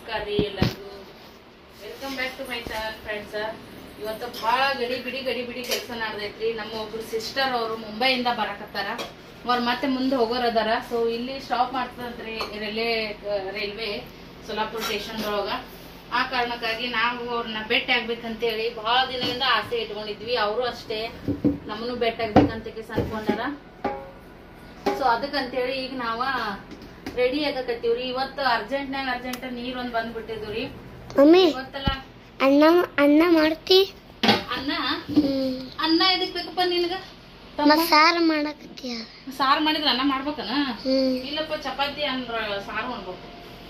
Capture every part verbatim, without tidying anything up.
ನಮಸ್ಕಾರ ರೀ ಎಲ್ಲರಿಗೂ. Welcome back to my channel friends. ಇವತ್ತು ಭಾಳ ಗಡಿ ಬಿಡಿ ಗಡಿ ಬಿಡಿ ಕೆಲಸ ನಡೆದೈತ್ರಿ. ನಮ್ಮ ಒಬ್ರು ಸಿಸ್ಟರ್ ಅವರು ಮುಂಬೈಯಿಂದ ಬರಕತ್ತಾರ. ಅವ್ರು ಮತ್ತೆ ಮುಂದೆ ಹೋಗೋರು ಅದಾರ. ಸೊ ಇಲ್ಲಿ ಸ್ಟಾಪ್ ಮಾಡ್ತದ್ರಿ ರೈಲ್ವೆ ರೈಲ್ವೆ ಸೋಲಾಪುರ ಸ್ಟೇಷನ್ ಒಳಗ. ಆ ಕಾರಣಕ್ಕಾಗಿ ನಾವು ಅವ್ರನ್ನ ಭೇಟಿ ಆಗ್ಬೇಕಂತೇಳಿ ಬಹಳ ದಿನದಿಂದ ಆಸೆ ಇಟ್ಕೊಂಡಿದ್ವಿ. ಅವರು ಅಷ್ಟೇ ನಮ್ಮನ್ನು ಭೇಟಿ ಆಗ್ಬೇಕಂತ ಅನ್ಕೊಂಡಾರ. ಸೊ ಅದಕ್ಕಂತೇಳಿ ಈಗ ನಾವ ರೆಡಿ ಆಗಕತ್ತೀವ್ರಿ. ಇವತ್ತು ಅರ್ಜೆಂಟ್ನಾಗ ಅರ್ಜೆಂಟ್ ನೀರ್ ಒಂದ್ ಬಂದ್ಬಿಟ್ಟಿದ್ವಿ. ಇವತ್ತಲ್ಲ ಅನ್ನ ಅನ್ನ ಮಾಡ್ತಿ ಅನ್ನ ಅನ್ನ ಎದಕ್ ಬೇಕಪ್ಪ ನಿನ್ಗ? ಸಾರು ಮಾಡಕತ್ತೀಯ? ಸಾರು ಮಾಡಿದ್ರ ಅನ್ನ ಮಾಡ್ಬೇಕನ? ಇಲ್ಲಪ್ಪ, ಚಪಾತಿ ಅಂದ್ರ ಸಾರು ಮಾಡ್ಬೇಕು.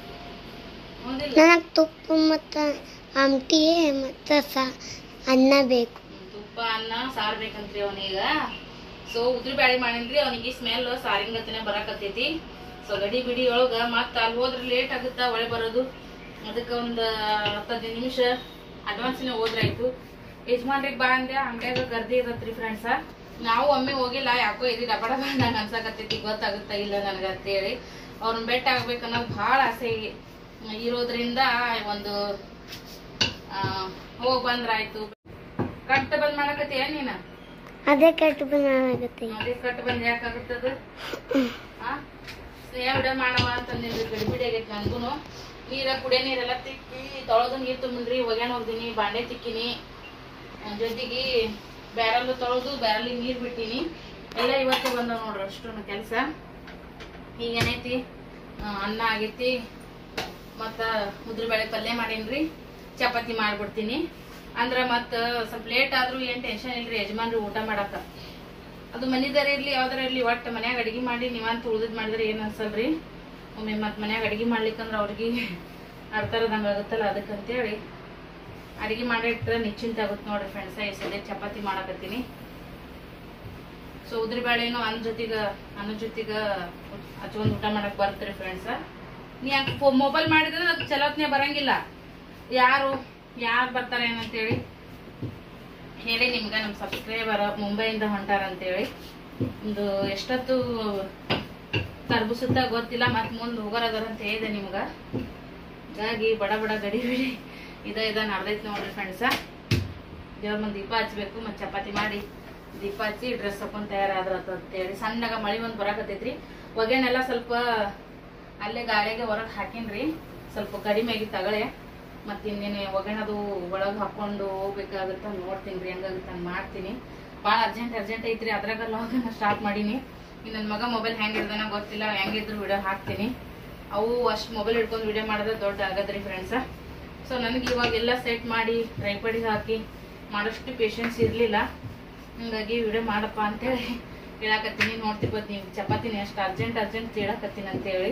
ನನಗ್ ತುಪ್ಪ ಮತ್ತ ಆಮ್ಟಿ ಮತ್ತ ಅನ್ನ ಬೇಕು. ತುಪ್ಪ ಅನ್ನ ಸಾರು ಬೇಕಂತ್ರಿ ಅವನೀಗ. ಸೊ ಉದ್ರಿ ಬ್ಯಾಳಿ ಮಾಡಿನ್ರಿ. ಅವನಿಗೆ ಸ್ಮೆಲ್ ಸಾರಿಂಗತಿನ ಬರಾಕತ್ತೈತಿ. ಸೊ ಗಡಿ ಬಿಡಿ ಒಳಗ ಮತ್ತ ಅಲ್ಲಿ ಹೋದ್ರೆ ಲೇಟ್ ಆಗುತ್ತಾ ಒಳೆ ಬರೋದು. ಅದಕ್ಕೆ ಒಂದ್ ಹತ್ತೈದು ನಿಮಿಷ ಅಡ್ವಾನ್ಸ್ನ ಹೋದ್ರಾಯ್ತು. ಯಜಮಾನ್ರಿಗೆ ಬಾ ಅಂದೆ, ಅಂಗಡಿಯಾಗ ಗರ್ದಿ ಇರತ್ರಿ ಫ್ರೆಂಡ್ಸ. ನಾವು ಒಮ್ಮೆ ಹೋಗಿಲ್ಲ, ಯಾಕೋ ಇದು ಡಬ ಡಬ ನಂಗೆ ಅನ್ಸಕತ್ತೈತಿ. ಗೊತ್ತಾಗುತ್ತಾ ಇಲ್ಲ ನನಗೆ ಅಂತೇಳಿ ಅವ್ರನ್ನ ಭೇಟಿ ಆಗ್ಬೇಕನ್ನೋದು ಭಾಳ ಆಸೆ ಇರೋದ್ರಿಂದ ಒಂದು ಹೋಗಿ ಬಂದ್ರಾಯ್ತು. ಕಟ್ ಬಂದ್ ಮಾಡಕತ್ತೀಯ ನೀನ? ಅದೇ ಕಟ್ ಬಂದ್ ಆಗತ್ತೆ. ಅದೇ ಕಟ್ ಬಂದ್ ಯಾಕಾಗುತ್ತದ? ಆ ವಿಡಿಯೋ ಮಾಡವ ಅಂತಂದಿದ್ರಿ. ಗಡಿ ಬಿಡಿ ಆಗೈತಿ ನನ್ಗೂನು. ನೀರ ಕುಡಿಯೋ ನೀರೆಲ್ಲ ತಿಕ್ಕಿ ತೊಳೆದು ನೀರು ತುಂಬಿನ್ರಿ. ಒಗ್ಯಾಣ ಹೋಗ್ದೀನಿ, ಬಾಂಡೆ ತಿಕ್ಕಿನಿ, ಜೊತೆಗೆ ಬ್ಯಾರಲ್ ತೊಳೆದು ಬ್ಯಾರಲ್ಲಿ ನೀರು ಬಿಟ್ಟಿನಿ. ಎಲ್ಲ ಇವತ್ತು ಬಂದವ್ ನೋಡ್ರಿ ಅಷ್ಟು ಕೆಲಸ. ಈಗೇನೈತಿ, ಅನ್ನ ಆಗೈತಿ, ಮತ್ತು ಉದ್ರಿ ಬೇಳೆ ಪಲ್ಯ ಮಾಡೀನ್ರಿ. ಚಪಾತಿ ಮಾಡ್ಬಿಡ್ತೀನಿ. ಅಂದ್ರೆ ಮತ್ತು ಸ್ವಲ್ಪ ಲೇಟ್ ಆದ್ರೂ ಏನು ಟೆನ್ಷನ್ ಇಲ್ರಿ ಯಜಮಾನ್ರಿ ಊಟ ಮಾಡಾಕ. ಅದು ಮನಿದಾರ ಇರ್ಲಿ ಯಾವ್ದಾರ ಇರ್ಲಿ, ಒಟ್ಟು ಮನ್ಯಾಗ ಅಡಿಗೆ ಮಾಡಿ ನೀವಂತ ಉಳ್ದಿದ್ ಮಾಡಿದ್ರೆ ಏನು ಅನ್ಸಲ್ರಿ. ಒಮ್ಮೆ ಮತ್ತೆ ಮನ್ಯಾಗ ಅಡಿಗೆ ಮಾಡ್ಲಿಕ್ಕಂದ್ರೆ ಅವ್ರಿಗೆ ಅರ್ಥರದಂಗೆ ಆಗುತ್ತಲ್ಲ. ಅದಕ್ಕಂತೇಳಿ ಅಡಿಗೆ ಮಾಡಿಟ್ರೆ ನಿಶ್ಚಿಂತ ಆಗುತ್ತೆ ನೋಡ್ರಿ ಫ್ರೆಂಡ್ಸ. ಈ ಸದ್ಯ ಚಪಾತಿ ಮಾಡಕತ್ತೀನಿ. ಸೊ ಉದ್ರಿ ಬೇಳೆನು ಅನ್ನ ಜೊತೆಗೆ ಅನ್ನ ಜೊತೆಗೆ ಹಚ್ಕೊಂಡ್ ಊಟ ಮಾಡಕ್ ಬರ್ತರಿ ಫ್ರೆಂಡ್ಸ. ನೀ ಯಾಕೆ ಮೊಬೈಲ್ ಮಾಡಿದ್ರೆ ಅದು ಚಲೋತ್ನೇ ಬರಂಗಿಲ್ಲ. ಯಾರು ಯಾರು ಬರ್ತಾರೆ ಏನಂತೇಳಿ ಹೇಳಿ ನಿಮ್ಗೆ. ನಮ್ಮ ಸಬ್ಸ್ಕ್ರೈಬರ್ ಮುಂಬೈಯಿಂದ ಹೊಂಟಾರ ಅಂತೇಳಿ ಒಂದು ಎಷ್ಟೊತ್ತು ತರ್ಬುಸುತ್ತ ಗೊತ್ತಿಲ್ಲ. ಮತ್ತೆ ಮುಂದೆ ಹೋಗೋರದಾರ ಅಂತ ಹೇಳಿದೆ ನಿಮ್ಗೆ. ಹೀಗಾಗಿ ಬಡ ಬಡ ಗಡಿ ಬಿಡಿ ಇದ ಇದ ನಡ್ದೈತಿ ನೋಡ್ರಿ ಫ್ರೆಂಡ್ಸ. ದೇವ್ರ ಮುಂದೆ ದೀಪ ಹಚ್ಬೇಕು, ಮತ್ತೆ ಚಪಾತಿ ಮಾಡಿ ದೀಪ ಹಚ್ಚಿ ಡ್ರೆಸ್ ಹಾಕೊಂಡ್ ತಯಾರಾದ್ರ ಅಂತೇಳಿ. ಸಣ್ಣಗ ಮಳಿ ಒಂದ್ ಬರಾಕತ್ತೈತ್ರಿ. ಒಗೆನೆಲ್ಲ ಸ್ವಲ್ಪ ಅಲ್ಲೇ ಗಾಳಿಗೆ ಹೊರಗೆ ಹಾಕಿನ್ರಿ. ಸ್ವಲ್ಪ ಕಡಿಮೆ ಆಗಿತ್ತು ತಗಳೆ. ಮತ್ತೆ ಇನ್ನೇನು ಒಗ್ಗರಣದು ಒಳಗೆ ಹಾಕೊಂಡು ಹೋಗ್ಬೇಕಾಗತ್ತ ನೋಡ್ತೀನಿ ರೀ. ಹೆಂಗಾಗುತ್ತೆ ಹಂಗೆ ಮಾಡ್ತೀನಿ. ಭಾಳ ಅರ್ಜೆಂಟ್ ಅರ್ಜೆಂಟ್ ಐತ್ರಿ. ಅದ್ರಾಗ ಲಾಗನ್ನ ಸ್ಟಾರ್ಟ್ ಮಾಡೀನಿ. ಇನ್ನು ನನ್ನ ಮಗ ಮೊಬೈಲ್ ಹೆಂಗೆ ಹಿಡ್ದಾನ ಗೊತ್ತಿಲ್ಲ. ಹೆಂಗಿದ್ರು ವಿಡಿಯೋ ಹಾಕ್ತೀನಿ. ಅವು ಅಷ್ಟು ಮೊಬೈಲ್ ಹಿಡ್ಕೊಂಡು ವಿಡಿಯೋ ಮಾಡಿದ್ರೆ ದೊಡ್ಡ ಆಗದ್ರಿ ಫ್ರೆಂಡ್ಸ. ಸೊ ನನಗೆ ಇವಾಗೆಲ್ಲ ಸೆಟ್ ಮಾಡಿ ಟ್ರೈಪಾಡಿಗೆ ಹಾಕಿ ಮಾಡೋಷ್ಟು ಪೇಷನ್ಸ್ ಇರಲಿಲ್ಲ. ಹಂಗಾಗಿ ವಿಡಿಯೋ ಮಾಡಪ್ಪ ಅಂತೇಳಿ ಹೇಳಕತ್ತೀನಿ. ನೋಡ್ತಿರ್ಬೋದು ನೀವು ಚಪಾತಿನ ಎಷ್ಟು ಅರ್ಜೆಂಟ್ ಅರ್ಜೆಂಟ್ ಹೇಳಕತ್ತೀನಿ ಅಂತೇಳಿ.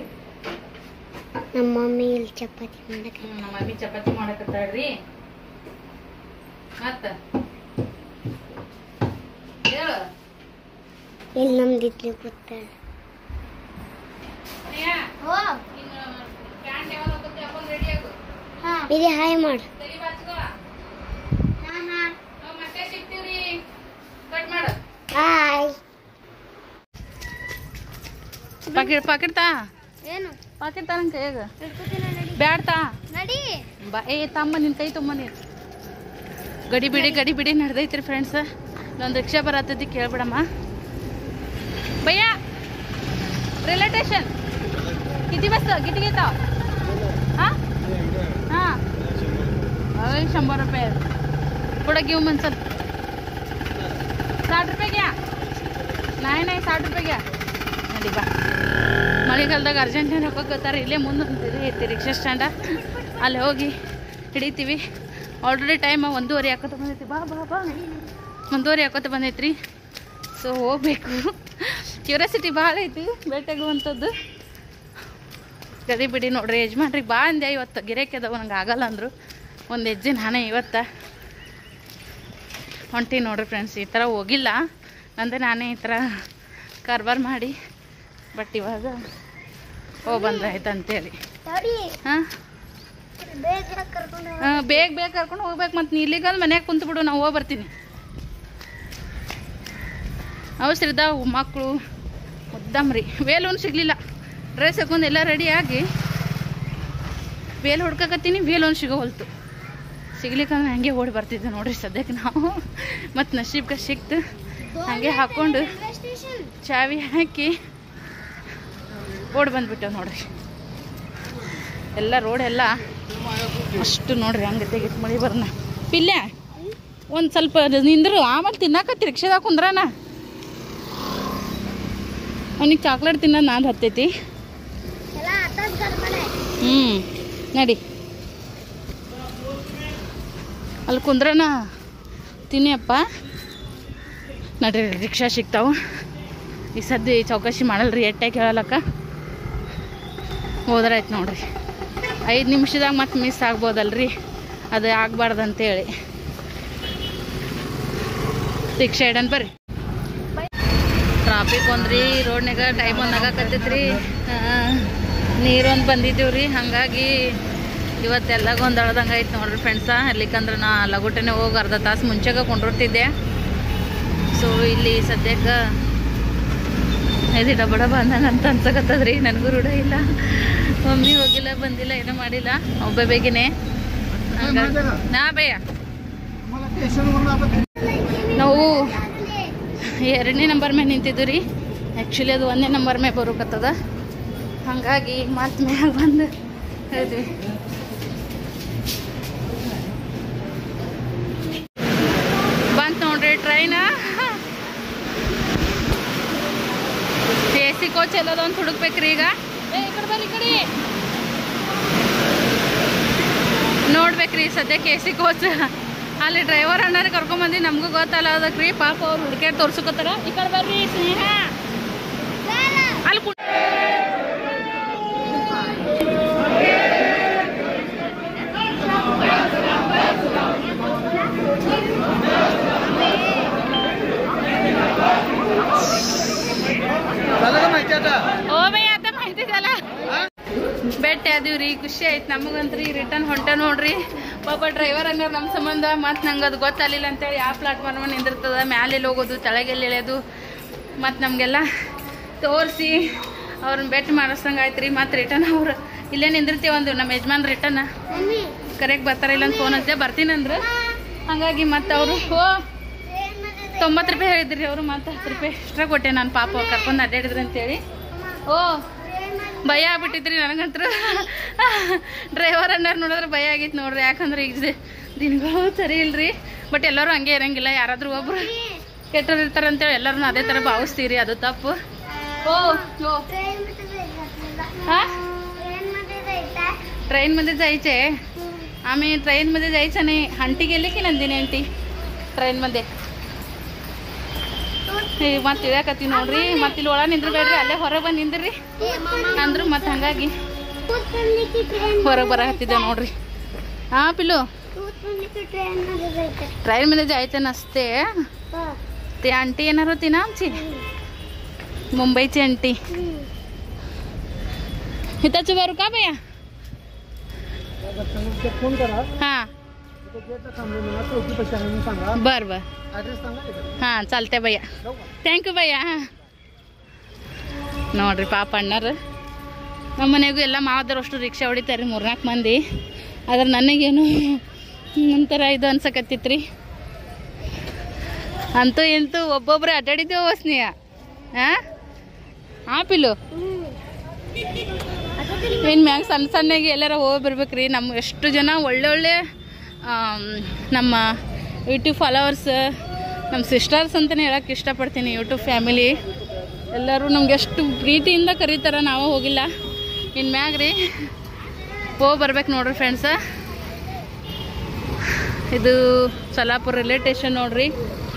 ನಮ್ಮ ಮಮ್ಮಿ ಇಲ್ಲಿ ಚಪಾತಿ ಮಾಡಕ ನಮ್ಮ ಮಮ್ಮಿ ಚಪಾತಿ ಮಾಡಕತ್ತಾಳ್ರಿ. ಮತ್ತ ಹೇಳು. ಇಲ್ಲಿ ನಮ್ದು ಇಡ್ಲಿ ಕೂತಾಳ. ಇಲ್ಲಿ ಹಾಯ್ ಮಾಡು. ಹಾಯ್. ಪಾಕಿಟ್ ಪಾಕಿಟ್ ತಾ ಏನು ಪಾಕಿಟ್ ತಾ ನನ್ ಕೈಯಾಗ ಬ್ಯಾಡ ತಾ ನಡಿ ಬಾ. ಏ ತಮ್ಮ ನಿನ್ ಕೈ ತುಂಬ ನೀರು. ಗಡಿ ಬಿಡಿ ಗಡಿ ಬಿಡಿ ನಡ್ದೈತ್ರಿ ಫ್ರೆಂಡ್ಸ್. ಒಂದು ರಿಕ್ಷಾ ಬರತ್ತೈತಿ, ಕೇಳ್ಬಿಡಮ್ಮ. ಭಯ್ಯ रेल्वे स्टेशन किती वाजता किती घेता? हां हां अरे शंभर रुपये पुढं घेऊ म्हणसल. साठ रुपये घ्या. नाही नाही साठ रुपये घ्या. ನಡಿ ಬಾ. ಮಳೆಗಾಲದಾಗ ಅರ್ಜೆಂಟೀನ ಹೋಗೋಕತ್ತಾರೆ. ಇಲ್ಲೇ ಮುಂದೆ ಐತಿ ರಿಕ್ಷಾ ಸ್ಟ್ಯಾಂಡ. ಅಲ್ಲಿ ಹೋಗಿ ಹಿಡಿತೀವಿ. ಆಲ್ರೆಡಿ ಟೈಮ್ ಒಂದೂವರೆ ಹಾಕೋತ ಬಂದೈತಿ. ಬಾ ಬಾ ಬಾ ಒಂದೂವರೆ ಹಾಕೋತ ಬಂದೈತ್ರಿ. ಸೊ ಹೋಗ್ಬೇಕು. ಕ್ಯೂರಿಯಾಸಿಟಿ ಭಾಳ ಐತಿ ಭೇಟಿಯಾಗುವಂಥದ್ದು. ಗಡಿ ಬಿಡಿ ನೋಡ್ರಿ. ಯಜಮಾನ್ರಿಗೆ ಬಾ ಅಂದೆ. ಇವತ್ತು ಗಿರಾಕಿ ಅದಾವ, ನಂಗೆ ಆಗಲ್ಲ ಅಂದರು. ಒಂದು ಹೆಜ್ಜೆ ನಾನೇ ಇವತ್ತು ಹೊಂಟಿ ನೋಡ್ರಿ ಫ್ರೆಂಡ್ಸ್. ಈ ಥರ ಹೋಗಿಲ್ಲ ಅಂದರೆ ನಾನೇ ಈ ಥರ ಕಾರ್ಬಾರ್ ಮಾಡಿ. ಬಟ್ ಇವಾಗ ಹೋಗಿ ಬಂದ್ರೆ ಆಯ್ತು ಅಂತೇಳಿ. ಹಾಂ ಹಾಂ ಬೇಗ ಬೇಗ ಕರ್ಕೊಂಡು ಹೋಗ್ಬೇಕು. ಮತ್ತು ನೀ ಇಲ್ಲಿಗಂದು ಮನ್ಯಾಗ ಕುಂತು ಬಿಡು, ನಾವು ಹೋಗಿ ಬರ್ತೀನಿ. ಅವಸರದ ಮಕ್ಕಳು ಮುದ್ದಮ್ರಿ. ವೇಲೂನು ಸಿಗಲಿಲ್ಲ. ಡ್ರೆಸ್ ಹಾಕೊಂಡು ಎಲ್ಲ ರೆಡಿಯಾಗಿ ಬೇಲ್ ಹುಡ್ಕಕತ್ತೀನಿ, ಬೇಲ್ ಒಂದು ಸಿಗೋವಲ್ತು. ಸಿಗ್ಲಿಕ್ಕಂದ್ರೆ ಹಂಗೆ ಓಡಿ ಬರ್ತಿದ್ದೆ ನೋಡ್ರಿ ಸದ್ಯಕ್ಕೆ ನಾವು. ಮತ್ತು ನಶೀಬ್ಗೆ ಸಿಕ್ತು, ಹಾಗೆ ಹಾಕ್ಕೊಂಡು ಚಾವಿ ಹಾಕಿ ಓಡಿ ಬಂದ್ಬಿಟ್ಟೆವು ನೋಡ್ರಿ. ಎಲ್ಲ ರೋಡ್ ಎಲ್ಲ ಅಷ್ಟು ನೋಡ್ರಿ ಹಂಗೆ ತೆಗಿತು ಮಳೆ ಬರ್ನ. ಪಿಲ್ಯ ಒಂದು ಸ್ವಲ್ಪ ನಿಂದ್ರು, ಆಮೇಲೆ ತಿನ್ನಾಕತ್ತಿ ರಿಕ್ಷಾದಾಗ ಕುಂದ್ರಾನ. ಅವನಿಗೆ ಚಾಕ್ಲೇಟ್ ತಿನ್ನೋದು ನಾನು ಹತ್ತೈತಿ. ಹ್ಞೂ ನಡಿ ಅಲ್ಲಿ ಕುಂದ್ರನ ತಿನ್ನಿಯಪ್ಪ. ನಡ್ರಿ ರಿಕ್ಷಾ ಸಿಗ್ತಾವೆ. ಈ ಸದ್ಯ ಚೌಕಾಶಿ ಮಾಡಲ್ರಿ, ಎಟ್ಟಾಗಿ ಹೇಳಲಕ್ಕ ಹೋದ್ರಾಯ್ತು ನೋಡ್ರಿ. ಐದು ನಿಮಿಷದಾಗ ಮತ್ತೆ ಮಿಸ್ ಆಗ್ಬೋದಲ್ರಿ, ಅದು ಆಗ್ಬಾರ್ದಂತೇಳಿ ರಿಕ್ಷಾ ಇಡನ್ ಬರ್ರಿ. ಟ್ರಾಫಿಕ್ ಒಂದ್ರಿ ರೋಡ್ನಾಗ ಟೈಮ್ ಒಂದು ಆಗಾಕತ್ತೈತ್ರಿ. ನೀರೊಂದು ಬಂದಿದ್ದೀವ್ರಿ, ಹಾಗಾಗಿ ಇವತ್ತೆಲ್ಲ ಗೊಂದಳದಂಗೆ ಐತೆ ನೋಡ್ರಿ ಫ್ರೆಂಡ್ಸ. ಇರ್ಲಿಕ್ಕಂದ್ರೆ ನಾ ಲಗುಟನೆ ಹೋಗಿ ಅರ್ಧ ತಾಸು ಮುಂಚೆಗೆ ಕೊಂಡಿರ್ತಿದ್ದೆ. ಸೊ ಇಲ್ಲಿ ಸದ್ಯಕ್ಕೆ ಇದು ಡಬ ಡಬ ಅಂದಂಗೆ ಅಂತ ಅನ್ಸಕತ್ತದ್ರಿ. ನನಗೂ ರೂಢ ಇಲ್ಲ, ಮಮ್ಮಿ ಹೋಗಿಲ್ಲ ಬಂದಿಲ್ಲ ಏನೂ ಮಾಡಿಲ್ಲ, ಒಬ್ಬ ಬೇಗನೆ ನಾ ಬೇಯ. ನಾವು ಎರಡನೇ ನಂಬರ್ ಮೇಲೆ ನಿಂತಿದ್ದು ರೀ. ಆ್ಯಕ್ಚುಲಿ ಅದು ಒಂದನೇ ನಂಬರ್ ಮೇಲೆ ಬರೋಕತ್ತದ, ಹಾಗಾಗಿ ಮತ್ತೆ ಮ್ಯಾಗ ಬಂದು ಹೇಳಿದ್ವಿ. ಬಂತು ನೋಡ್ರಿ ಟ್ರೈನ. ಎ ಸಿ ಕೋಚ್ ಎಲ್ಲದ ಒಂದು ಹುಡುಕ್ಬೇಕ್ರಿ ಈಗ. ಏ ಈ ಕಡೆ ಬರ್ರಿ, ಈ ಕಡೆ ನೋಡ್ಬೇಕ್ರಿ ಸದ್ಯಕ್ಕೆ ಎ ಸಿ ಕೋಚ್. ಅಲ್ಲಿ ಡ್ರೈವರ್ ಅಣ್ಣಾರಿ ಕರ್ಕೊಂಬಂದು ನಮಗೂ ಗೊತ್ತಲ್ಲ ಅದಕ್ರಿ, ಪಾಪ ಅವ್ರು ಹುಡುಕ್ಯಾಡ್ ತೋರ್ಸಕತ್ತಾರ. ಈ ಕಡೆ ಬರ್ರಿ ಸ್ನೇಹ. ಅಲ್ಲಿ ಓ ಬೈ ಅದ ಮಾಹಿತಿ ಇದಲ್ಲ. ಬೆಟ್ಟ ಅದೀವ್ರಿ, ಖುಷಿ ಆಯ್ತು ನಮಗಂತ್ರಿ. ರಿಟರ್ನ್ ಹೊಂಟ ನೋಡ್ರಿ. ಪಾಪ ಡ್ರೈವರ್ ಹಂಗಾರೆ ನಮ್ಮ ಸಂಬಂಧ ಮತ್ತು ನಂಗೆ ಅದು ಗೊತ್ತಾಗಲಿಲ್ಲ ಅಂತೇಳಿ ಯಾವ ಪ್ಲಾಟ್ಫಾರ್ಮ್ ನಿಂದಿರ್ತದ, ಮ್ಯಾಲೆಲ್ಲಿ ಹೋಗೋದು ತೆಳಗೆಲ್ಲಿ ಇಳಿಯೋದು ಮತ್ತು ನಮಗೆಲ್ಲ ತೋರಿಸಿ ಅವ್ರನ್ನ ಬೆಟ್ ಮಾಡಿಸ್ದಂಗೆ ಆಯ್ತು ರೀ. ಮತ್ತು ರಿಟರ್ನ್ ಅವ್ರು ಇಲ್ಲೇ ನಿಂದಿರ್ತೀವಿ ಒಂದು ನಮ್ಮ ಯಜಮಾನ್ ರಿಟರ್ನ್ ಕರೆಕ್ಟ್ ಬರ್ತಾರ ಇಲ್ಲ ಅಂತ ಫೋನ್ ಹಚ್ಚಿದೆ, ಬರ್ತೀನಿ ಅಂದ್ರೆ. ಹಾಗಾಗಿ ಮತ್ತು ಅವರು ಓ ತೊಂಬತ್ತು ರೂಪಾಯಿ ಹೇಳಿದ್ರಿ ಅವರು, ಮತ್ತು ಹತ್ತು ರೂಪಾಯಿ ಎಕ್ಸ್ಟ್ರಾ ಕೊಟ್ಟೆ ನಾನು. ಪಾಪ ಅವ್ರು ಕರ್ಕೊಂಡು ಅಡ್ಡಾಡಿದ್ರು ಅಂತೇಳಿ. ಓ ಭಯ ಆಗ್ಬಿಟ್ಟಿದ್ರಿ ನನಗಂತೂ. ಡ್ರೈವರ್ ಅನ್ನಾರು ನೋಡಿದ್ರೆ ಭಯ ಆಗಿತ್ತು ನೋಡ್ರಿ, ಯಾಕಂದ್ರೆ ಈಗ ದಿನಗಳು ಸರಿ ಇಲ್ರಿ. ಬಟ್ ಎಲ್ಲರೂ ಹಂಗೆ ಇರಂಗಿಲ್ಲ, ಯಾರಾದರೂ ಒಬ್ರು ಕೆಟ್ಟರು ಇರ್ತಾರೆ ಅಂತೇಳಿ ಎಲ್ಲರೂ ಅದೇ ಥರ ಭಾವಿಸ್ತೀರಿ, ಅದು ತಪ್ಪು. ಓ ಓ हां ट्रेन मध्ये जायचे आम्ही ट्रेन मध्ये जायचं नाही हंटी गेली की नंदिनी आंटी ट्रेन मध्ये हे ಮತ್ತೆ ಇಳಕತ್ತಿ ನೋಡ್ರಿ ಮತ್ತೆ ಇಲ್ಲಿ ಒಳ ನಿಂದ್ರಬೇಡ್ರಿ ಅಲ್ಲೇ ಹೊರಗೆ ಬಂದು ನಿಂದ್ರಿ ಅಂದ್ರು ಮತ್ತೆ ಹಂಗಾಗಿ ಹೊರಗೆ ಬರಕತ್ತಿದ್ದೆ ನೋಡ್ರಿ हा पिलू ट्रेन मध्ये जायचं नसते ते आंटी येणार होती ना आमची मुंबईची आंटी हिताचं बरं का भैया फोन करा हां बर बर हां चालते भैया थँक्यू भैया ನೋಡ್ರಿ ಪಾಪ ಅಣ್ಣರು ನಮ್ಮ ಮನೆಗೂ ಎಲ್ಲ ಮಾವದರಷ್ಟು ರಿಕ್ಷಾ ಹೊಡಿತಾರೆ ಮೂರ್ನಾಲ್ಕು ಮಂದಿ ಆದ್ರೆ ನನಗೇನು ಒಂಥರ ಇದು ಅನ್ಸಕತ್ತಿತ್ರಿ ಅಂತೂ ಎಂತೂ ಒಬ್ಬೊಬ್ಬರೇ ಅಡ್ಡಾಡಿದ್ದೇವೆ ವಸ್ನಿಯ ಹಾಂ ಹಾಂ ಪಿಲು ಇನ್ನು ಮ್ಯಾಗ ಸಣ್ಣ ಸಣ್ಣಗೆ ಎಲ್ಲಾರ ಹೋಗಿ ಬರ್ಬೇಕ್ರಿ ನಮ್ಮ ಎಷ್ಟು ಜನ ಒಳ್ಳೊಳ್ಳೆ ನಮ್ಮ ಯೂಟ್ಯೂಬ್ ಫಾಲೋವರ್ಸ್ ನಮ್ಮ ಸಿಸ್ಟರ್ಸ್ ಅಂತಲೇ ಹೇಳೋಕ್ಕೆ ಇಷ್ಟಪಡ್ತೀನಿ ಯೂಟ್ಯೂಬ್ ಫ್ಯಾಮಿಲಿ ಎಲ್ಲರೂ ನಮ್ಗೆ ಎಷ್ಟು ಪ್ರೀತಿಯಿಂದ ಕರೀತಾರೆ ನಾವು ಹೋಗಿಲ್ಲ ಇನ್ನು ಮ್ಯಾಗ ರೀ ಹೋಗಿ ಬರ್ಬೇಕು ನೋಡ್ರಿ ಫ್ರೆಂಡ್ಸ ಇದು ಸಲಾಪುರ ರೈಲ್ವೆ ಸ್ಟೇಷನ್ ನೋಡ್ರಿ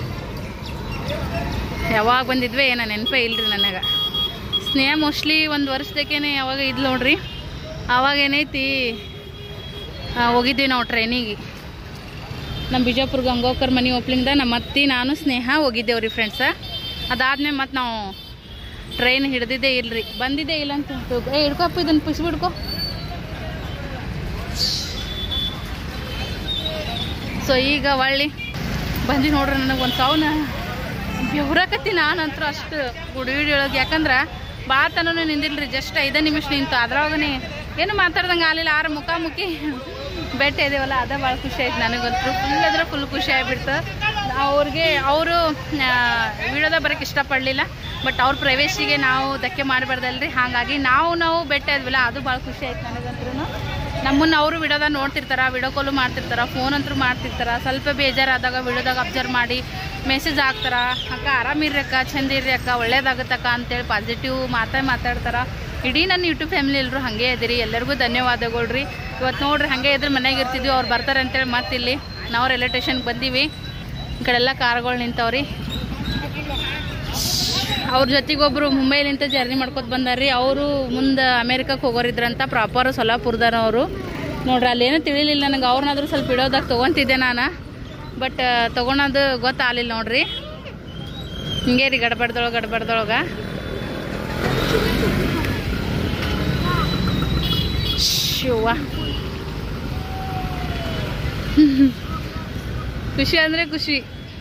ಯಾವಾಗ ಬಂದಿದ್ವಿ ಏನೋ ನೆನಪೇ ಇಲ್ಲರಿ ನನಗೆ ಸ್ನೇಹ ಮೋಸ್ಟ್ಲಿ ಒಂದು ವರ್ಷದಕ್ಕೇನೆ ಯಾವಾಗ ಇದು ನೋಡ್ರಿ ಆವಾಗ ಏನೈತಿ ಹೋಗಿದ್ವಿ ನಾವು ಟ್ರೈನಿಗೆ ನಮ್ಮ ಬಿಜಾಪುರ ಗಂಗೋಕರ್ ಮನೆ ಓಪ್ಲಿಂಗ್ದ ನಮ್ಮ ಅತ್ತಿ ನಾನು ಸ್ನೇಹ ಹೋಗಿದ್ದೇವ್ರಿ ಫ್ರೆಂಡ್ಸ ಅದಾದ್ಮೇಲೆ ಮತ್ತು ನಾವು ಟ್ರೈನ್ ಹಿಡ್ದಿದ್ದೇ ಇಲ್ಲರಿ ಬಂದಿದ್ದೇ ಇಲ್ಲ ಅಂತ ಏ ಹಿಡ್ಕೊಪ್ಪ ಇದನ್ನು ಪುಷ್ ಬಿಡ್ಕೊ ಸೊ ಈಗ ಒಳ್ಳಿ ಬಂದು ನೋಡ್ರಿ ನನಗೆ ಒಂದು ಸಾವನ್ನ ಬೆವ್ರಾಕತ್ತಿ ನಾನಂತೂ ಅಷ್ಟು ಗುಡಿ ಒಳಗೆ ಯಾಕಂದ್ರೆ ಭಾಳ ತನೂ ನಿಂದಿಲ್ರಿ ಜಸ್ಟ್ ಐದು ನಿಮಿಷ ನಿಂತು ಅದ್ರೊಳಗನೆ ಏನು ಮಾತಾಡ್ದಂಗೆ ಆಗಲಿಲ್ಲ ಆರು ಮುಖಾಮುಖಿ ಭೇಟಿ ಇದೀವಲ್ಲ ಅದೇ ಭಾಳ ಖುಷಿ ಆಯ್ತು ನನಗಂತೂ ಫುಲ್ ಅಂದ್ರೆ ಫುಲ್ ಖುಷಿ ಆಗಿಬಿಡ್ತು ಅವ್ರಿಗೆ ಅವರು ವಿಡಿಯೋದಾಗ ಬರೋಕ್ಕೆ ಇಷ್ಟಪಡಲಿಲ್ಲ ಬಟ್ ಅವ್ರ ಪ್ರೈವೇಸಿಗೆ ನಾವು ಧಕ್ಕೆ ಮಾಡಬಾರ್ದಲ್ರಿ ಹಾಗಾಗಿ ನಾವು ನಾವು ಭೇಟಿ ಆದ್ವಿಲ್ಲ ಅದು ಭಾಳ ಖುಷಿ ಆಯ್ತು ನನಗಂತೂ ನಮ್ಮನ್ನು ಅವರು ವಿಡಿಯೋದಾಗ ನೋಡ್ತಿರ್ತಾರೆ ವಿಡಿಯೋ ಕಾಲು ಮಾಡ್ತಿರ್ತಾರೆ ಫೋನ್ ಅಂತೂ ಮಾಡ್ತಿರ್ತಾರೆ ಸ್ವಲ್ಪ ಬೇಜಾರಾದಾಗ ವಿಡಿಯೋದಾಗ ಅಬ್ಸರ್ವ್ ಮಾಡಿ ಮೆಸೇಜ್ ಹಾಕ್ತಾರೆ ಅಕ್ಕ ಆರಾಮಿರ್ರಿ ಅಕ್ಕ ಚಂದ ಇರ್ರಿ ಅಕ್ಕ ಒಳ್ಳೇದಾಗುತ್ತಕ್ಕ ಅಂತೇಳಿ ಪಾಸಿಟಿವ್ ಮಾತೇ ಮಾತಾಡ್ತಾರೆ ಇಡೀ ನನ್ನ ಯೂಟ್ಯೂಬ್ ಫ್ಯಾಮಿಲಿ ಎಲ್ಲರೂ ಹಾಗೆ ಇದ್ದೀರಿ ಎಲ್ಲರಿಗೂ ಧನ್ಯವಾದಗಳು ರೀ ಇವತ್ತು ನೋಡ್ರಿ ಹಾಗೆ ಇದ್ರೆ ಮನೆಗೆ ಇರ್ತಿದ್ವಿ ಅವ್ರು ಬರ್ತಾರೆ ಅಂತೇಳಿ ಮತ್ತೆ ಇಲ್ಲಿ ನಾವು ರೈಲ್ವೆ ಸ್ಟೇಷನ್ಗೆ ಬಂದೀವಿ ಈ ಕಡೆಲ್ಲ ಕಾರ್ಗಳು ನಿಂತವ್ರಿ ಅವ್ರ ಜೊತೆಗೊಬ್ಬರು ಮುಂಬೈಲಿಂದ ಜರ್ನಿ ಮಾಡ್ಕೊತ ಬಂದಾರ್ರಿ ಅವರು ಮುಂದೆ ಅಮೇರಿಕಕ್ಕೆ ಹೋಗೋರಿದ್ರಂತ ಪ್ರಾಪರ್ ಸೊಲ್ಲಾಪುರದವರು ನೋಡ್ರಿ ಅಲ್ಲೇನೂ ತಿಳಿಲಿಲ್ಲ ನನಗೆ ಅವ್ರನ್ನಾದ್ರೂ ಸ್ವಲ್ಪ ಇಡೋದಾಗ ತೊಗೊತಿದ್ದೆ ನಾನು ಬಟ್ ತೊಗೊಳೋದು ಗೊತ್ತಾಗಲಿಲ್ಲ ನೋಡ್ರಿ ಹಿಂಗೆ ರೀ ಗಡ್ಬಡ್ದೊಳಗೆ ಗಡ್ಬಡ್ದೊಳಗೆ ಶಿವ ಖುಷಿ ಅಂದರೆ ಖುಷಿ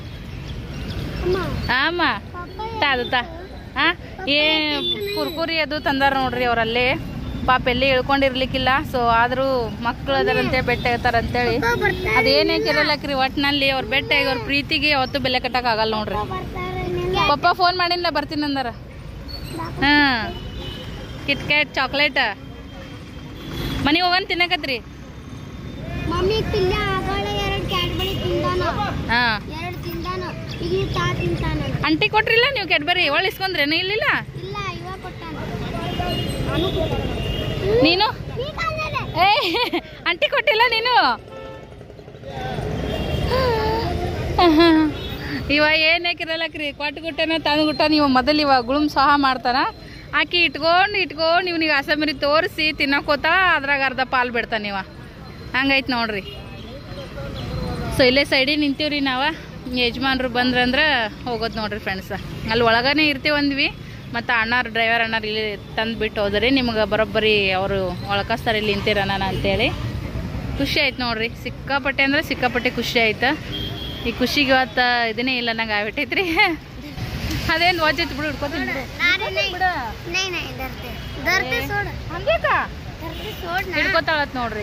ಆಮ ಅದು ತಾ ಹಾಂ ಏ ಕುರ್ಕುರಿ ಅದು ತಂದಾರ ನೋಡ್ರಿ ಅವರಲ್ಲಿ ಪಾಪ ಎಲ್ಲಿ ಇಳ್ಕೊಂಡಿರ್ಲಿಕ್ಕಿಲ್ಲ ಸೊ ಆದರೂ ಮಕ್ಕಳು ಅದಾರಂತೇಳಿ ಬೆಟ್ಟ ಇರ್ತಾರಂತೇಳಿ ಅದೇನೇನು ಇರಲ್ಲಕ್ರಿ ಒಟ್ಟಿನಲ್ಲಿ ಅವ್ರ ಬೆಟ್ಟ ಈಗ ಅವ್ರ ಪ್ರೀತಿಗೆ ಯಾವತ್ತೂ ಬೆಲೆ ಕಟ್ಟೋಕ್ಕಾಗಲ್ಲ ನೋಡ್ರಿ ಪಪ್ಪ ಫೋನ್ ಮಾಡಿಲ್ಲ ಬರ್ತೀನಿ ಅಂದಾರ ಹಾಂ ಕಿಟ್ಕ್ಯಾಟ್ ಚಾಕ್ಲೇಟ್ ಮನೆಗೆ ಹೋಗನ್ ತಿನ್ನಕತ್ರಿ ಹಾಂ ಅಂಟಿ ಕೊಟ್ರಿಲ್ಲ ನೀವು ಕ್ಯಾಡ್ಬರಿ ಒಳ್ಳೆ ಇಸ್ಕೊಂಡ್ರೇನು ಇಲ್ಲಿಲ್ಲ ನೀನು ಏ ಅಂಟಿ ಕೊಟ್ಟಿಲ್ಲ ನೀನು ಇವ ಏನೇಕಿರಲ್ಲಕ್ರಿ ಕೊಟ್ಟು ಗುಟ್ಟನ ತಂದು ಗುಟ್ಟ ನೀವು ಮೊದಲು ಇವಾಗ ಗುಳುಮ್ ಸಹ ಮಾಡ್ತಾನ ಆಕಿ ಇಟ್ಕೊಂಡು ಇಟ್ಕೊಂಡು ನೀವು ನೀವು ಅಸಮರಿ ತೋರಿಸಿ ತಿನ್ನಕೋತ ಅದ್ರಾಗ ಅರ್ಧ ಪಾಲು ಬಿಡ್ತಾನೆ ಇವ ಹಂಗೈತೆ ನೋಡ್ರಿ ಸೊ ಇಲ್ಲೇ ಸೈಡಿಗೆ ನಿಂತೀವ್ರಿ ನಾವು ಯಜಮಾನ್ರು ಬಂದ್ರಂದ್ರೆ ಹೋಗೋದು ನೋಡ್ರಿ ಫ್ರೆಂಡ್ಸ ಅಲ್ಲಿ ಒಳಗನೆ ಇರ್ತೀವಿ ಅಂದ್ವಿ ಮತ್ತು ಅಣ್ಣಾರು ಡ್ರೈವರ್ ಅಣ್ಣಾರು ಇಲ್ಲಿ ತಂದು ಬಿಟ್ಟು ಹೋದ್ರಿ ನಿಮ್ಗೆ ಬರೋಬ್ಬರಿ ಅವರು ಒಳಕಸ್ತಾರೆ ಇಲ್ಲಿ ನಿಂತಿರೋಣ ಅಂತೇಳಿ ಖುಷಿ ಆಯ್ತು ನೋಡ್ರಿ ಸಿಕ್ಕಾಪಟ್ಟೆ ಅಂದ್ರೆ ಸಿಕ್ಕಾಪಟ್ಟೆ ಖುಷಿ ಆಯ್ತು ಈ ಖುಷಿಗೆ ಇವತ್ತು ಇದನ್ನೇ ಇಲ್ಲ ನಂಗೆ ಆಗ್ಬಿಟ್ಟೈತ್ರಿ ಅದೇನು ವಾಜೈತಿ ಬಿಡು ಹಿಡ್ಕೋತೀನಿ ಬಿಡು ಹಿಡ್ಕೋತಾಳತ್ ನೋಡ್ರಿ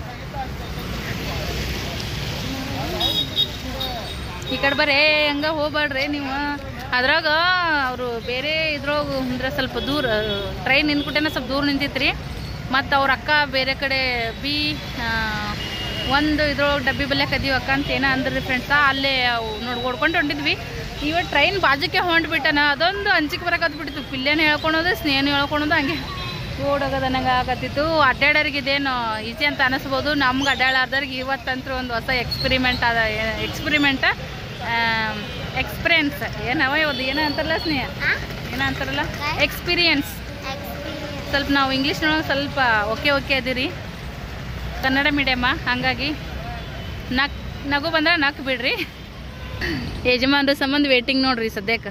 ಈ ಕಡೆ ಬರ್ರಿ ಹಂಗ ಹೋಗ್ಬೇಡ್ರಿ ನೀವು ಅದ್ರಾಗ ಅವರು ಬೇರೆ ಇದ್ರೊಳಗೆ ಅಂದ್ರೆ ಸ್ವಲ್ಪ ದೂರ ಟ್ರೈನ್ ನಿಂತ್ಬಿಟ್ಟೇನ ಸ್ವಲ್ಪ ದೂರ ನಿಂತಿತ್ರಿ ಮತ್ತು ಅವ್ರ ಅಕ್ಕ ಬೇರೆ ಕಡೆ ಬಿ ಒಂದು ಇದ್ರೊಳಗೆ ಡಬ್ಬಿ ಬಲ್ಯಕ್ಕೆ ಅದೀವಿ ಅಕ್ಕ ಅಂತ ಏನೋ ಅಂದ್ರಿ ಫ್ರೆಂಡ್ಸ ಅಲ್ಲೇ ನೋಡಿ ಓಡ್ಕೊಂಡು ಹೊಂಟಿದ್ವಿ ಇವತ್ತು ಟ್ರೈನ್ ಬಾಜುಕ್ಕೆ ಹೊಂಟ್ಬಿಟ್ಟನ ಅದೊಂದು ಅಂಜಿಕೆ ಬರಕತ್ಬಿಟ್ಟಿತ್ತು ಪಿಲ್ಲೇನು ಹೇಳ್ಕೊಳೋದು ಸ್ನೇಹನು ಹೇಳ್ಕೊಳೋದು ಹಂಗೆ ಓಡೋಗೋದು ನಂಗೆ ಆಗತ್ತಿತ್ತು ಅಡ್ಡಾಡೋರಿಗೆ ಇದೇನು ಈಸಿ ಅಂತ ಅನಿಸ್ಬೋದು ನಮ್ಗೆ ಅಡ್ಡಾಡೋದ್ರಿಗೆ ಇವತ್ತಂತೂ ಒಂದು ಹೊಸ ಎಕ್ಸ್ಪೆರಿಮೆಂಟ್ ಅದ ಎಕ್ಸ್ಪೆರಿಮೆಂಟ ಎಕ್ಸ್ಪೀರಿಯನ್ಸ್ ಏನವ ಇವತ್ತು ಏನೋ ಅಂತಾರಲ್ಲ ಸ್ನೇಹ ಏನೋ ಅಂತಾರಲ್ಲ ಎಕ್ಸ್ಪೀರಿಯನ್ಸ್ ಸ್ವಲ್ಪ ನಾವು ಇಂಗ್ಲೀಷ್ನೊಳಗೆ ಸ್ವಲ್ಪ ಓಕೆ ಓಕೆ ಅದೀರಿ ಕನ್ನಡ ಮೀಡಿಯಮ್ಮ ಹಾಗಾಗಿ ನಕ್ ನಗು ಬಂದ್ರೆ ನಕ್ ಬಿಡ್ರಿ ಯಜಮಾನ್ರ ಸಂಬಂಧ ವೇಟಿಂಗ್ ನೋಡ್ರಿ ಸದ್ಯಕ್ಕೆ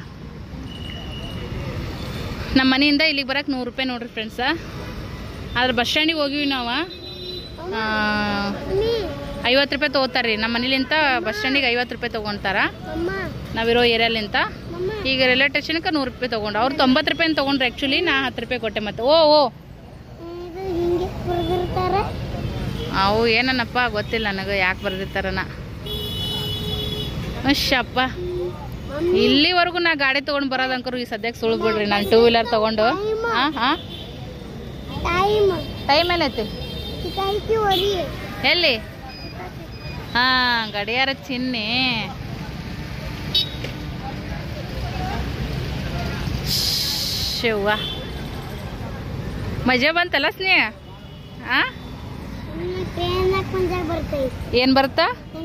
ನಮ್ಮ ಮನೆಯಿಂದ ಇಲ್ಲಿಗೆ ಬರೋಕೆ ನೂರು ರೂಪಾಯಿ ನೋಡ್ರಿ ಫ್ರೆಂಡ್ಸ ಆದ್ರೆ ಬಸ್ ಸ್ಟ್ಯಾಂಡಿಗೆ ಹೋಗಿವಿ ನಾವು ಐವತ್ತು ರೂಪಾಯಿ ತೊಗೋತಾರೆ ರೀ ನಮ್ಮ ಮನೇಲಿಂತ ಬಸ್ ಸ್ಟ್ಯಾಂಡಿಗೆ ಐವತ್ತು ರೂಪಾಯಿ ತೊಗೊತಾರ ನಾವಿರೋ ಏರಿಯಾಲಿಂತ ಈಗ ರೈಲ್ವೆ ಸ್ಟೇಷನ್ಗೆ ನೂರು ರೂಪಾಯಿ ತೊಗೊಂಡು ಅವ್ರು ತೊಂಬತ್ತು ರೂಪಾಯಿ ತೊಗೊಂಡ್ರು ಆ್ಯಕ್ಚುಲಿ ನಾ ಹತ್ತು ರೂಪಾಯಿ ಕೊಟ್ಟೆ ಮತ್ತೆ ಓ ಓ ಅವು ಏನನ್ನಪ್ಪ ಗೊತ್ತಿಲ್ಲ ನನಗೆ ಯಾಕೆ ಬರ್ದಿರ್ತಾರನ ಅಷ್ಟಪ್ಪ ಇಲ್ಲಿವರೆಗೂ ನಾ ಗಾಡಿ ತೊಗೊಂಡು ಬರೋದಂಕರು ಈ ಸದ್ಯಕ್ಕೆ ಸುಳ್ಳು ಬಿಡ್ರಿ ನಾನು ಟೂ ವೀಲರ್ ತೊಗೊಂಡು ಹಾಂ ಹಾಂ ಟೈಮ್ ಏನೈತಿ ಎಲ್ಲಿ ಹಾಂ ಗಡಿಯಾರ ಚಿನ್ನಿ ಶಿವ ಮಜಾ ಬಂತಲ್ಲ ಸ್ನೇಹ ಹಾಂ ಏನು ಬರುತ್ತಾ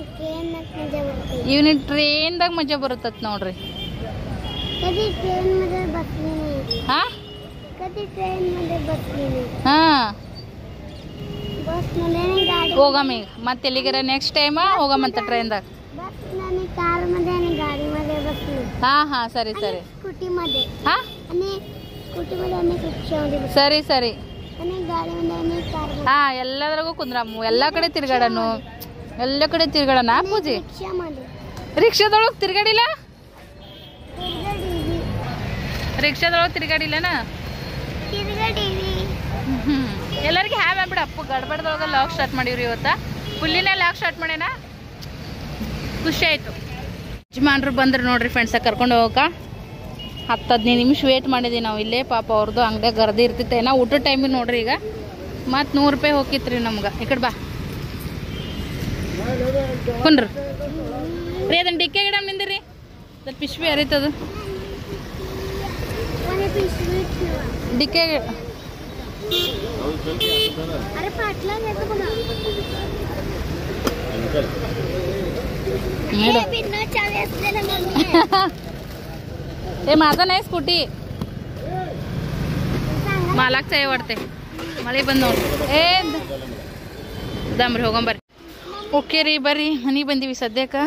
ಇವನಿ ಟ್ರೈನ್ದಾಗ ಮಜಾ ಬರುತ್ತತ್ ನೋಡ್ರಿ ಹಾಂ ಹಾಂ ಹೋಗಮ್ಮ ಈಗ ಮತ್ತೆ ಎಲ್ಲಿಗಾರ ನೆಕ್ಸ್ಟ್ ಟೈಮ ಹೋಗಮ್ಮಂತ ಟ್ರೈನ್ದಾಗ ಹಾಂ ಹಾಂ ಸರಿ ಸರಿ ಹಾಂ ಸರಿ ಸರಿ ಹಾಂ ಎಲ್ಲದ್ರಾಗೂ ಕುಂದ್ರಮ್ಮ ಎಲ್ಲ ಕಡೆ ತಿರ್ಗಾಡನು ಎಲ್ಲ ಕಡೆ ತಿರ್ಗಾಡಣ ಪೂಜಿ ರಿಕ್ಷಾದೊಳಗೆ ತಿರ್ಗಾಡಿಲ್ಲ ರಿಕ್ಷಾದೊಳಗೆ ತಿರ್ಗಾಡಿಲ್ಲನ ಹ್ಞೂ ಎಲ್ಲರಿಗೆ ಹ್ಯಾವ್ ಬಿಡ ಅಪ್ಪು ಗಡ್ಬಡ್ದೊಳಗೆ ಲಾಗ್ ಸ್ಟಾರ್ಟ್ ಮಾಡಿವ್ರಿ ಇವತ್ತ ಫುಲ್ಲಿನೇ ಲಾಗ್ ಸ್ಟಾರ್ಟ್ ಮಾಡ್ಯಾನ ಖುಷಿ ಆಯಿತು ಯಜಮಾನ್ರು ಬಂದ್ರೆ ನೋಡ್ರಿ ಫ್ರೆಂಡ್ಸ ಕರ್ಕೊಂಡು ಹೋಗಕ್ಕೆ ಹತ್ತು ಹದಿನೈದು ನಿಮಿಷ ವೇಟ್ ಮಾಡಿದ್ದೀವಿ ನಾವು ಇಲ್ಲೇ ಪಾಪ ಅವ್ರದ್ದು ಅಂಗಡಿಯಾಗ ಗರ್ದಿ ಇರ್ತಿತ್ತೆ ನಾ ಊಟದ ಟೈಮಿಗೆ ನೋಡ್ರಿ ಈಗ ಮತ್ತು ನೂರು ರೂಪಾಯಿ ಹೋಗಿತ್ರಿ ನಮ್ಗೆ ಈ ಕಡೆ ಬಾ ಕುಂಡ್ರಿ ರೀ ಅದನ್ನ ಡಿಕ್ಕೆ ಗಿಡ ನಿಂದಿರಿ ಅದು ಪಿಶ್ವಿ ಹರಿತದು ಡಿಕ್ಕೆ ए माझा नाही स्कूटी मालाच आहे वाटते मಳೆ ಬಂದು ನೋಡಿ ಏ ದಮ್ರಿ ಹೋಗಂಬರ್ರಿ ಓಕೆ ರೀ ಬರ್ರಿ ಮನೆಗೆ ಬಂದೀವಿ ಸದ್ಯಕ್ಕೆ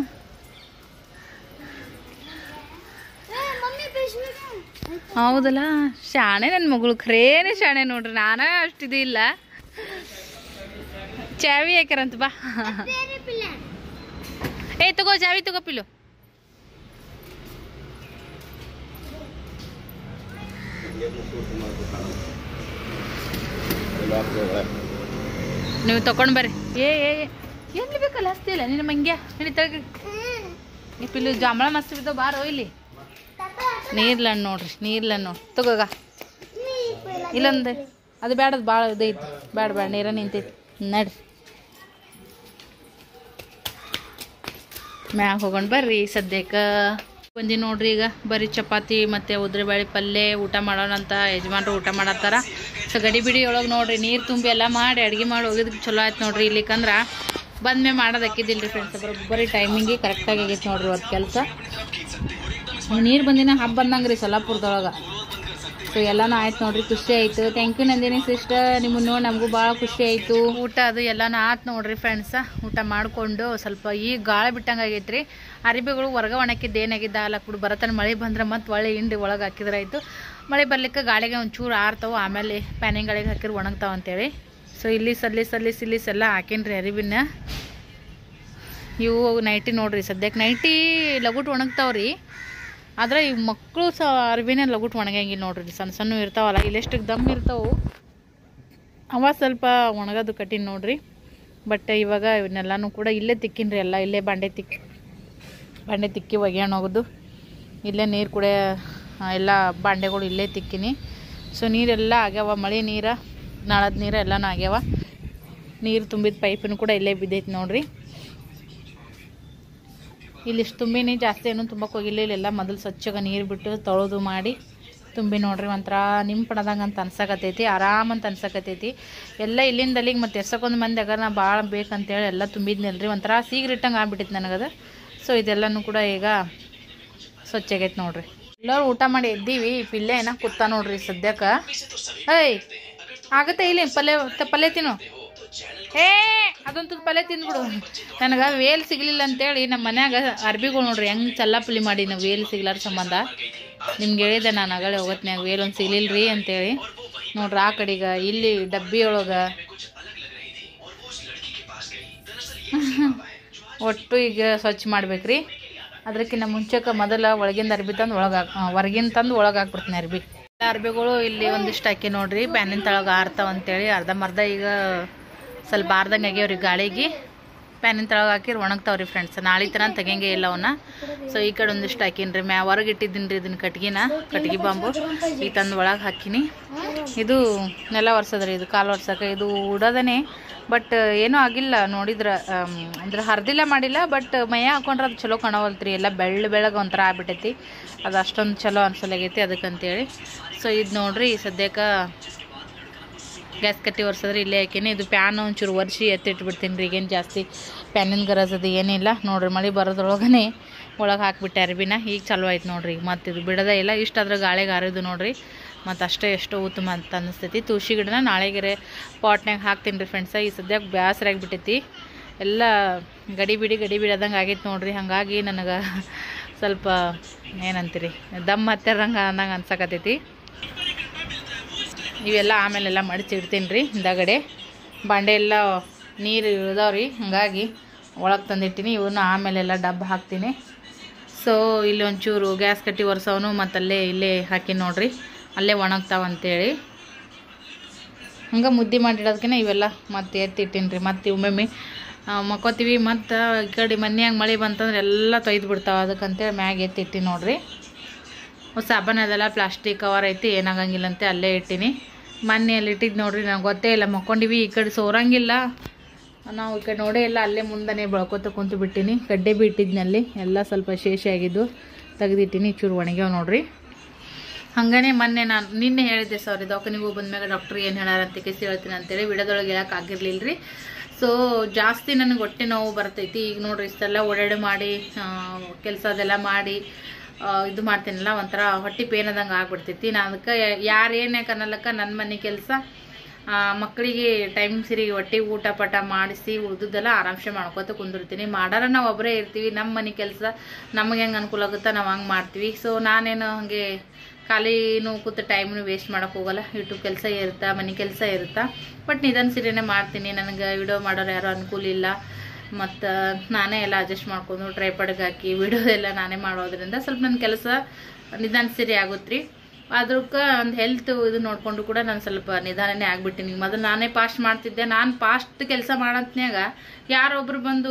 ಹೌದಲ್ಲ ಶಾಣೆ ನನ್ನ ಮಗಳು ಖರೇನೆ ಶಾಣೆ ನೋಡ್ರಿ ನಾನ ಅಷ್ಟಿದು ಇಲ್ಲ ಚಾವಿ ಹಾಕ್ಯಾರಂತ ಬಾ ಏ ತಗೋ ಚಾವಿ ತಗೋ ಪಿಲು ನೀವು ತಗೊಂಡ್ ಬರ್ರಿ ಏ ಏ ಎಲ್ಲಿ ಬೇಕಲ್ಲ ಹಸ್ತಿಲ್ಲ ನಿನ್ನ ಮಂಗ್ಯ ಹೇಳಿ ತಗ ನೀ ಪಿಲ್ಲು ಜಾಂಬಳ ಮಸ್ತ್ ಬಿದ್ದಾವ ಬಾರೋ ಇಲ್ಲಿ ನೀರ್ಲಣ್ಣು ನೋಡ್ರಿ ನೀರ್ಲಣ್ಣು ನೋಡಿ ತಗೋಗ ಇಲ್ಲೊಂದು ಅದು ಬೇಡದು ಭಾಳ ಇದೈತಿ ಬೇಡ ಬೇಡ ನೀರ ನಿಂತೈತಿ ನಡ್ರಿ ಮ್ಯಾಗ ಹೋಗೊಂಡು ಬರ್ರಿ ಸದ್ಯಕ್ಕೆ ಬಂದಿ ನೋಡ್ರಿ ಈಗ ಬರೀ ಚಪಾತಿ ಮತ್ತು ಉದ್ರಿಬೇಳೆ ಪಲ್ಯ ಊಟ ಮಾಡೋಣ ಅಂತ ಯಜಮಾನ್ರು ಊಟ ಮಾಡತ್ತಾರ ಸೊ ಗಡಿ ಬಿಡಿ ಒಳಗೆ ನೋಡ್ರಿ ನೀರು ತುಂಬಿ ಎಲ್ಲ ಮಾಡಿ ಅಡುಗೆ ಮಾಡಿ ಹೋಗಿದ್ದಕ್ಕೆ ಚಲೋ ಆಯ್ತು ನೋಡ್ರಿ ಇಲ್ಲಿಕಂದ್ರೆ ಬಂದ್ಮೇ ಮಾಡೋದು ಅಕ್ಕಿದ್ದಿಲ್ಲ ರೀ ಫ್ರೆಂಡ್ಸ್ ಬರೀ ಟೈಮಿಂಗಿಗೆ ಕರೆಕ್ಟಾಗಿ ಆಗೈತೆ ನೋಡ್ರಿ ಅದು ಕೆಲಸ ನೀರು ಬಂದಿನ ಹಬ್ಬ ಬಂದಂಗೆ ರೀ ಸೊಲ್ಲಾಪುರದೊಳಗೆ ಸೊ ಎಲ್ಲನೂ ಆಯ್ತು ನೋಡ್ರಿ ಖುಷಿ ಆಯಿತು ಥ್ಯಾಂಕ್ ಯು ನಂದಿನಿ ಸಿಸ್ಟರ್ ನಿಮ್ಮನ್ನು ನೋಡಿ ನಮಗೂ ಭಾಳ ಖುಷಿ ಆಯಿತು ಊಟ ಅದು ಎಲ್ಲನೂ ಆಯ್ತು ನೋಡ್ರಿ ಫ್ರೆಂಡ್ಸ ಊಟ ಮಾಡಿಕೊಂಡು ಸ್ವಲ್ಪ ಈಗ ಗಾಳಿ ಬಿಟ್ಟಂಗೆ ಆಗೈತೆ ರೀ ಅರಿಬೆಗಳು ಹೊರಗೆ ಒಣಗಿದ್ದು ಏನಾಗಿದ್ದ ಹಾಲು ಹಾಕ್ಬಿಡು ಬರತನ ಮಳೆ ಬಂದ್ರೆ ಮತ್ತು ಒಳ್ಳೆ ಹಿಂಡಿ ಒಳಗೆ ಹಾಕಿದ್ರಾಯ್ತು ಮಳೆ ಬರ್ಲಿಕ್ಕೆ ಗಾಳಿಗೆ ಒಂಚೂರು ಆರ್ತಾವೆ ಆಮೇಲೆ ಪ್ಯಾನಿಂಗ್ ಗಾಳಿಗೆ ಹಾಕಿದ್ರೆ ಒಣಗ್ತಾವೆ ಅಂತೇಳಿ ಸೊ ಇಲ್ಲಿ ಸಲ್ಲಿ ಸಲ್ಲಿ ಸಿಲ್ಲಿಸ್ ಎಲ್ಲ ಹಾಕೇನ್ರಿ ಅರಿಬಿನ ಇವು ನೈಟಿ ನೋಡ್ರಿ ಸದ್ಯಕ್ಕೆ ನೈಟಿ ಲಗುಟ್ ಒಣಗ್ತಾವ್ರಿ ಆದ್ರೆ ಈ ಮಕ್ಕಳು ಸ ಅರ್ಬಿನೇ ಲಗುಟ್ ಒಣಗಂಗಿಲ್ಲ ನೋಡ್ರಿ ಸಣ್ಣ ಸಣ್ಣ ಇರ್ತಾವಲ್ಲ ಇಲ್ಲೆಷ್ಟಕ್ಕೆ ದಮ್ ಇರ್ತಾವೆ ಅವ ಸ್ವಲ್ಪ ಒಣಗೋದು ಕಠಿಣ ನೋಡ್ರಿ ಬಟ್ ಇವಾಗ ಇವನ್ನೆಲ್ಲನೂ ಕೂಡ ಇಲ್ಲೇ ತಿಕ್ಕಿನ್ರಿ ಎಲ್ಲ ಇಲ್ಲೇ ಬಾಂಡೆ ತಿಕ್ಕಿ ಬಾಂಡೆ ತಿಕ್ಕಿ ಒಗ್ಯಾಣ ಹೋಗೋದು ಇಲ್ಲೇ ನೀರು ಕೂಡ ಎಲ್ಲ ಬಾಂಡೆಗಳು ಇಲ್ಲೇ ತಿಕ್ಕಿನಿ ಸೊ ನೀರೆಲ್ಲ ಆಗ್ಯಾವ ಮಳೆ ನೀರು ನಾಳದ ನೀರು ಎಲ್ಲನೂ ಆಗ್ಯಾವ ನೀರು ತುಂಬಿದ ಪೈಪನ್ನು ಕೂಡ ಇಲ್ಲೇ ಬಿದ್ದೈತಿ ನೋಡ್ರಿ ಇಲ್ಲಿಷ್ಟು ತುಂಬಿನಿ ಜಾಸ್ತಿ ಏನೂ ತುಂಬಕ್ಕೆ ಹೋಗಿಲ್ಲ ಇಲ್ಲೆಲ್ಲ ಮೊದಲು ಸ್ವಚ್ಛಗೆ ನೀರು ಬಿಟ್ಟು ತೊಳೆದು ಮಾಡಿ ತುಂಬಿ ನೋಡ್ರಿ ಒಂಥರ ನಿಂಪಣದಂಗೆ ಅಂತ ಅನ್ಸಕತ್ತೈತಿ ಆರಾಮಂತ ಅನ್ಸಕತ್ತೈತಿ ಎಲ್ಲ ಇಲ್ಲಿಂದ ಅಲ್ಲಿಗೆ ಮತ್ತು ಎಷ್ಟಕ್ಕೊಂದು ಮಂದಿ ಆಗ ನಾ ಭಾಳ ಬೇಕಂತೇಳಿ ಎಲ್ಲ ತುಂಬಿದ್ನಲ್ರಿ ಒಂಥರ ಸೀಗ್ರಿಟ್ಟಂಗೆ ಆಗ್ಬಿಟ್ಟಿತ್ತು ನನಗದು ಸೊ ಇದೆಲ್ಲನೂ ಕೂಡ ಈಗ ಸ್ವಚ್ಛ ಆಗೈತೆ ನೋಡ್ರಿ ಎಲ್ಲರೂ ಊಟ ಮಾಡಿ ಎದ್ದೀವಿ ಪಿಲ್ಲೆ ಏನ ಕೂತ ನೋಡ್ರಿ ಸದ್ಯಕ್ಕೆ ಏಯ್ ಆಗತ್ತೆ ಇಲ್ಲಿ ಪಲ್ಯ ಪಲ್ಯ ತಿನ್ನು ಏ ಅದೊಂದು ಪಲ್ಯ ತಿಂದ್ಬಿಡು ನನಗೆ ವೇಲ್ ಸಿಗಲಿಲ್ಲ ಅಂತೇಳಿ ನಮ್ಮ ಮನ್ಯಾಗ ಅರ್ಬಿಗಳು ನೋಡ್ರಿ ಹೆಂಗೆ ಚಲ್ಲಾಪುಲಿ ಮಾಡಿ ನಾವು ವೇಲ್ ಸಿಗ್ಲಾರ ಸಂಬಂಧ ನಿಮ್ಗೆ ಹೇಳಿದೆ ನಾನು ಆಗಲೇ ಹೋಗತ್ನ್ಯಾಗ ವೇಲ್ ಒಂದು ಸಿಗ್ಲಿಲ್ಲ ರೀ ಅಂತೇಳಿ ನೋಡ್ರಿ ಆ ಕಡೆಗೆ ಇಲ್ಲಿ ಡಬ್ಬಿ ಒಳಗೆ ಒಟ್ಟು ಈಗ ಸ್ವಚ್ಛ ಮಾಡ್ಬೇಕ್ರಿ ಅದಕ್ಕಿಂತ ಮುಂಚೆಕ್ಕೆ ಮೊದಲ ಒಳಗಿಂದ ಅರ್ಬಿ ತಂದು ಒಳಗೆ ಹೊರಗಿನ ತಂದು ಒಳಗೆ ಹಾಕ್ಬಿಡ್ತೀನಿ ಅರ್ಬಿ ಅರ್ಬಿಗಳು ಇಲ್ಲಿ ಒಂದಿಷ್ಟು ಹಾಕಿ ನೋಡ್ರಿ ಪ್ಯಾನಿನ ತಳಗೆ ಆರ್ತಾವ ಅಂತೇಳಿ ಅರ್ಧಂಬರ್ಧ ಈಗ ಸ್ವಲ್ಪ ಆರ್ದಂಗೆ ಆಗ್ಯಾವ್ರಿ ಗಾಳಿಗೆ ಪ್ಯಾನಿನ ತಳಗೆ ಹಾಕಿರಿ ಒಣಗ್ತಾವ್ರಿ ಫ್ರೆಂಡ್ಸ್ ನಾಳೆ ತನ ತೆಗಿಯಂಗೆ ಇಲ್ಲ ಅವನ್ನ ಸೊ ಈ ಕಡೆ ಒಂದಿಷ್ಟು ಹಾಕಿನ್ರಿ ಮ್ಯಾ ಹೊರಗೆ ಇಟ್ಟಿದ್ದೀನಿ ರೀ ಇದನ್ನ ಕಟ್ಗಿನ ಕಟ್ಗಿ ಬಾಂಬು ಈಗ ತಂದು ಒಳಗೆ ಹಾಕಿನಿ ಇದು ನೆಲ ಒರ್ಸದ್ರಿ ಇದು ಕಾಲು ಒರ್ಸಕ್ಕೆ ಇದು ಉಡೋದನೇ ಬಟ್ ಏನೂ ಆಗಿಲ್ಲ ನೋಡಿದ್ರೆ ಅಂದ್ರೆ ಹರಿದಿಲ್ಲ ಮಾಡಿಲ್ಲ ಬಟ್ ಮೈಯ ಹಾಕೊಂಡ್ರೆ ಅದು ಚಲೋ ಕಾಣವಲ್ತ್ರಿ ಎಲ್ಲ ಬೆಳ್ಳ ಬೆಳಗ್ಗೆ ಒಂಥರ ಆಗ್ಬಿಟ್ಟೈತಿ ಅದು ಅಷ್ಟೊಂದು ಚಲೋ ಅನ್ಸಲಾಗೈತಿ ಅದಕ್ಕಂತೇಳಿ ಸೊ ಇದು ನೋಡ್ರಿ ಸದ್ಯಕ್ಕೆ ಗ್ಯಾಸ್ ಕಟ್ಟಿ ಒರ್ಸದ್ರೆ ಇಲ್ಲೇ ಹಾಕೀನಿ ಇದು ಪ್ಯಾನ್ ಒಂಚೂರು ಒರೆಸಿ ಎತ್ತಿಟ್ಬಿಡ್ತೀನಿ ರೀ ಈಗೇನು ಜಾಸ್ತಿ ಪ್ಯಾನಿನ ಗರಜ್ ಅದು ಏನಿಲ್ಲ ನೋಡ್ರಿ ಮಳೆ ಬರೋದ್ರೊಳಗನೆ ಒಳಗೆ ಹಾಕ್ಬಿಟ್ಟೆ ಅರ್ಬಿನ ಈಗ ಚಲೋ ಆಯ್ತು ನೋಡ್ರಿ ಮತ್ತು ಇದು ಬಿಡೋದೇ ಇಲ್ಲ ಇಷ್ಟು ಅದ್ರ ಗಾಳಿಗೆ ಹಾರಿದು ನೋಡ್ರಿ ಮತ್ತು ಅಷ್ಟೇ ಎಷ್ಟೋ ಉತ್ತಮ ಅಂತ ಅನ್ನಿಸ್ತೈತಿ ತುಳಸಿ ಗಿಡನ ನಾಳೆಗೆರೆ ಪಾಟ್ನಾಗ ಹಾಕ್ತೀನಿ ರೀ ಫ್ರೆಂಡ್ಸ ಈ ಸದ್ಯಕ್ಕೆ ಬೇಸರಾಗಿಬಿಟ್ಟೈತಿ ಎಲ್ಲ ಗಡಿ ಬಿಡಿ ಗಡಿ ಬಿಡೋದಂಗೆ ಆಗೈತೆ ನೋಡ್ರಿ ಹಾಗಾಗಿ ನನಗೆ ಸ್ವಲ್ಪ ಏನಂತೀರಿ ದಮ್ ಹತ್ತಿರಂಗೆ ಅನ್ನಂಗೆ ಅನ್ಸಕತ್ತೈತಿ ಇವೆಲ್ಲ ಆಮೇಲೆಲ್ಲ ಮಡಿಚಿಡ್ತೀನಿ ರೀ ಹಿಂದಗಡೆ ಬಾಂಡೆ ಎಲ್ಲ ನೀರು ಇಳಿದಾವ್ರಿ ಹಾಗಾಗಿ ಒಳಗೆ ತಂದಿಟ್ಟಿನಿ ಇವನ್ನ ಆಮೇಲೆಲ್ಲ ಡಬ್ಬ ಹಾಕ್ತೀನಿ ಸೊ ಇಲ್ಲಿ ಒಂಚೂರು ಗ್ಯಾಸ್ ಕಟ್ಟಿ ಒರೆಸೋನು ಮತ್ತು ಅಲ್ಲೇ ಇಲ್ಲೇ ಹಾಕಿ ನೋಡ್ರಿ ಅಲ್ಲೇ ಒಣಗ್ತಾವಂತೇಳಿ ಹಂಗೆ ಮುದ್ದೆ ಮಾಡಿಡೋದಕ್ಕೆ ಇವೆಲ್ಲ ಮತ್ತೆ ಎತ್ತಿಟ್ಟೀನಿ ರೀ. ಮತ್ತು ಒಮ್ಮೊಮ್ಮೆ ಮಕ್ಕೋತೀವಿ, ಮತ್ತು ಈ ಕಡೆ ಮನ್ಯಾಗ ಮಳೆ ಬಂತಂದ್ರೆ ಎಲ್ಲ ತೊಯ್ದು ಬಿಡ್ತಾವೆ. ಅದಕ್ಕಂತೇಳಿ ಮ್ಯಾಗ ಎತ್ತಿಟ್ಟಿನಿ ನೋಡಿರಿ. ಸಾಬಾನು ಅದೆಲ್ಲ ಪ್ಲಾಸ್ಟಿಕ್ ಕವರ್ ಐತಿ, ಏನಾಗಂಗಿಲ್ಲಂತೆ ಅಲ್ಲೇ ಇಟ್ಟೀನಿ. ಮೊನ್ನೆ ಅಲ್ಲಿ ಇಟ್ಟಿದ್ದು ನೋಡಿರಿ, ನನಗೆ ಗೊತ್ತೇ ಇಲ್ಲ. ಮಕ್ಕೊಂಡಿವಿ, ಈ ಕಡೆ ಸೋರಂಗಿಲ್ಲ, ನಾವು ಈ ಕಡೆ ನೋಡೇ ಇಲ್ಲ. ಅಲ್ಲೇ ಮುಂದೆ ಬೆಳ್ಕೊತ ಕುಂತು ಬಿಟ್ಟಿನಿ. ಗಡ್ಡೆ ಬಿ ಇಟ್ಟಿದ್ನಲ್ಲಿ ಎಲ್ಲ ಸ್ವಲ್ಪ ಶೇಷ ಆಗಿದ್ದು ತೆಗೆದಿಟ್ಟಿನಿ. ಚೂರು ಒಣಗ್ಯಾವ ನೋಡ್ರಿ. ಹಾಗೇ ಮೊನ್ನೆ ನಾನು ನಿನ್ನೆ ಹೇಳಿದ್ದೆ ಸಾರಿ ದವಾಖಾನೆಗೂ ಬಂದ್ಮ್ಯಾಗ ಡಾಕ್ಟ್ರ್ ಏನು ಹೇಳಾರಂತ ಕೇಸಿ ಹೇಳ್ತೀನಿ ಅಂತೇಳಿ ವಿಡಿಯೋದೊಳಗೆ ಹೇಳಕ್ಕೆ ಆಗಿರ್ಲಿಲ್ಲ ರೀ. ಸೊ ಜಾಸ್ತಿ ನನಗೆ ಹೊಟ್ಟೆ ನೋವು ಬರ್ತೈತಿ. ಈಗ ನೋಡ್ರಿ ಇಷ್ಟೆಲ್ಲ ಓಡಾಡಿ ಮಾಡಿ ಕೆಲಸ ಅದೆಲ್ಲ ಮಾಡಿ ಇದು ಮಾಡ್ತೀನಲ್ಲ, ಒಂಥರ ಹೊಟ್ಟೆ ಪೇನ್ ಆದಂಗೆ ಆಗ್ಬಿಡ್ತೈತಿ. ನಾನು ಅದಕ್ಕೆ ಯಾರು ಏನೇ ಕನ್ನಲಕ್ಕ ನನ್ನ ಮನೆ ಕೆಲಸ ಮಕ್ಕಳಿಗೆ ಟೈಮ್ ಸರಿ ಹೊಟ್ಟೆ ಊಟ ಪಟ ಮಾಡಿಸಿ ಉಳಿದೆಲ್ಲ ಆರಾಮ್ಸೆ ಮಾಡ್ಕೋತ ಕುಂದಿರ್ತೀನಿ. ಮಾಡಾರ ನಾವು ಒಬ್ಬರೇ ಇರ್ತೀವಿ. ನಮ್ಮ ಮನೆ ಕೆಲಸ ನಮಗೆ ಹೆಂಗೆ ಅನುಕೂಲ ಆಗುತ್ತಾ ನಾವು ಹಂಗೆ ಮಾಡ್ತೀವಿ. ಸೊ ನಾನೇನು ಹಾಗೆ ಖಾಲಿನೂ ಕೂತು ಟೈಮ್ನು ವೇಸ್ಟ್ ಮಾಡೋಕೆ ಹೋಗಲ್ಲ. ಯೂಟ್ಯೂಬ್ ಕೆಲಸ ಇರುತ್ತಾ, ಮನೆ ಕೆಲಸ ಇರುತ್ತಾ, ಬಟ್ ನಿಧಾನ ಸೀರೆನೇ ಮಾಡ್ತೀನಿ. ನನಗೆ ವಿಡಿಯೋ ಮಾಡೋರು ಯಾರೂ ಅನುಕೂಲ ಇಲ್ಲ. ಮತ್ತು ನಾನೇ ಎಲ್ಲ ಅಡ್ಜಸ್ಟ್ ಮಾಡ್ಕೊಂಡು ಟ್ರೈಪಾಡಿಗೆ ಹಾಕಿ ವಿಡಿಯೋ ಎಲ್ಲ ನಾನೇ ಮಾಡೋದ್ರಿಂದ ಸ್ವಲ್ಪ ನನ್ನ ಕೆಲಸ ನಿಧಾನ ಸೀರೆ ಆಗುತ್ತೆ ರೀ. ಅದಕ್ಕೆ ಒಂದು ಹೆಲ್ತ್ ಇದು ನೋಡಿಕೊಂಡು ಕೂಡ ನಾನು ಸ್ವಲ್ಪ ನಿಧಾನನೇ ಆಗಿಬಿಟ್ಟಿನಿ. ಮೊದಲು ನಾನೇ ಫಾಸ್ಟ್ ಮಾಡ್ತಿದ್ದೆ. ನಾನು ಫಾಸ್ಟ್ ಕೆಲಸ ಮಾಡೋತ್ನ್ಯಾಗ ಯಾರೊಬ್ರು ಬಂದು